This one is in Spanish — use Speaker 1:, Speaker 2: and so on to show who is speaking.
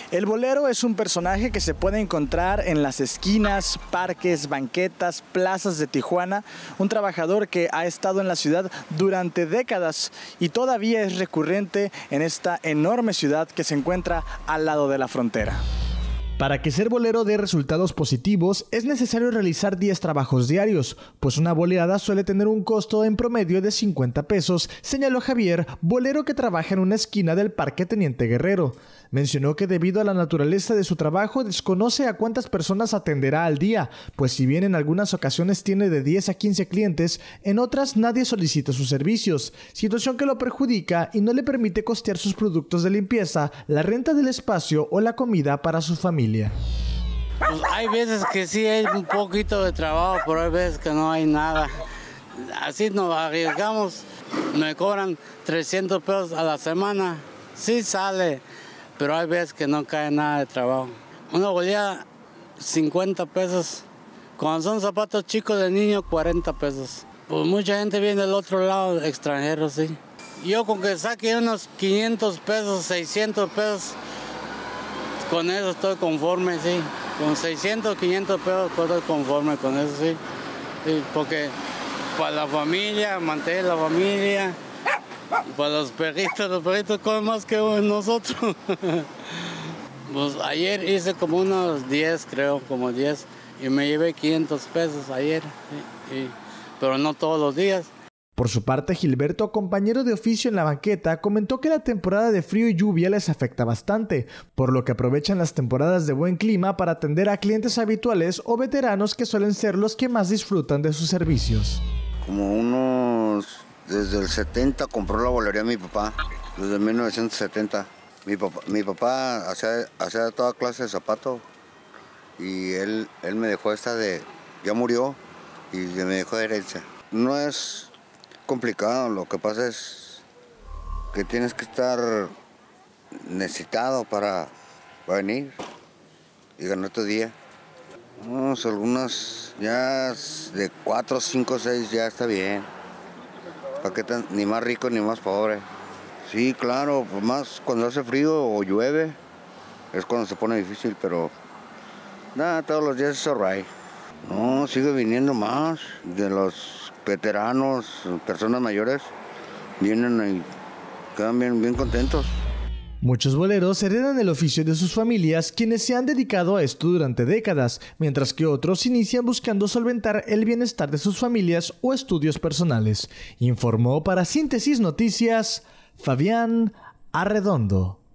Speaker 1: El bolero es un personaje que se puede encontrar en las esquinas, parques, banquetas, plazas de Tijuana, un trabajador que ha estado en la ciudad durante décadas y todavía es recurrente en esta enorme ciudad que se encuentra al lado de la frontera. Para que ser bolero dé resultados positivos, es necesario realizar 10 trabajos diarios, pues una boleada suele tener un costo en promedio de 50 pesos, señaló Javier, bolero que trabaja en una esquina del Parque Teniente Guerrero. Mencionó que debido a la naturaleza de su trabajo desconoce a cuántas personas atenderá al día, pues si bien en algunas ocasiones tiene de 10 a 15 clientes, en otras nadie solicita sus servicios, situación que lo perjudica y no le permite costear sus productos de limpieza, la renta del espacio o la comida para su familia.
Speaker 2: Pues hay veces que sí hay un poquito de trabajo, pero hay veces que no hay nada. Así nos arriesgamos, me cobran 300 pesos a la semana, sí sale, pero hay veces que no cae nada de trabajo. Una boleada, 50 pesos. Cuando son zapatos chicos de niño, 40 pesos. Pues mucha gente viene del otro lado, extranjeros, sí. Yo con que saque unos 500 pesos, 600 pesos, con eso estoy conforme, sí. Con 600, 500 pesos estoy conforme con eso, sí. Sí, porque para la familia, mantener la familia, para los perritos comen más que nosotros. Pues ayer hice como unos 10, creo, como 10, y me llevé 500 pesos ayer, sí, pero no todos los días.
Speaker 1: Por su parte, Gilberto, compañero de oficio en la banqueta, comentó que la temporada de frío y lluvia les afecta bastante, por lo que aprovechan las temporadas de buen clima para atender a clientes habituales o veteranos que suelen ser los que más disfrutan de sus servicios.
Speaker 3: Desde el 70 compró la bolería mi papá, desde 1970. Mi papá hacía toda clase de zapatos y él me dejó ya murió y me dejó de herencia. No es complicado, lo que pasa es que tienes que estar necesitado para venir y ganar tu día. Algunas ya de 4, 5, 6 ya está bien. ¿Para qué ni más rico ni más pobre? Sí, claro, pues más cuando hace frío o llueve es cuando se pone difícil, pero nada, todos los días es alright. No, sigue viniendo más de los veteranos, personas mayores, vienen y quedan bien contentos.
Speaker 1: Muchos boleros heredan el oficio de sus familias, quienes se han dedicado a esto durante décadas, mientras que otros inician buscando solventar el bienestar de sus familias o estudios personales. Informó para Síntesis Noticias, Fabián Arredondo.